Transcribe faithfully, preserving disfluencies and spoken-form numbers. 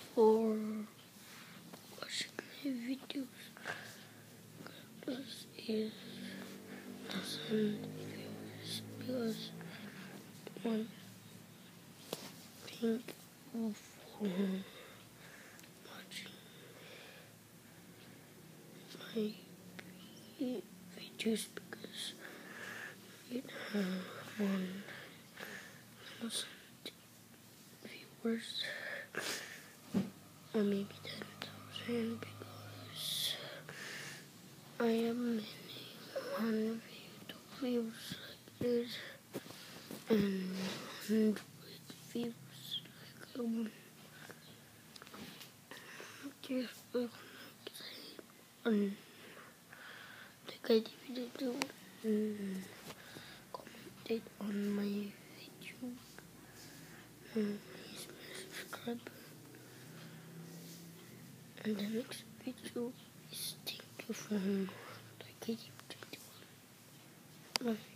for watching my videos. This is doesn't viewers because one thing for watching my videos because it have one thousand viewers or maybe ten thousand because I am many one views like this and hundred views like um just like on the guide video and commented on my video and please subscribe. And the next video is thank you for the K D twenty-one. Bye.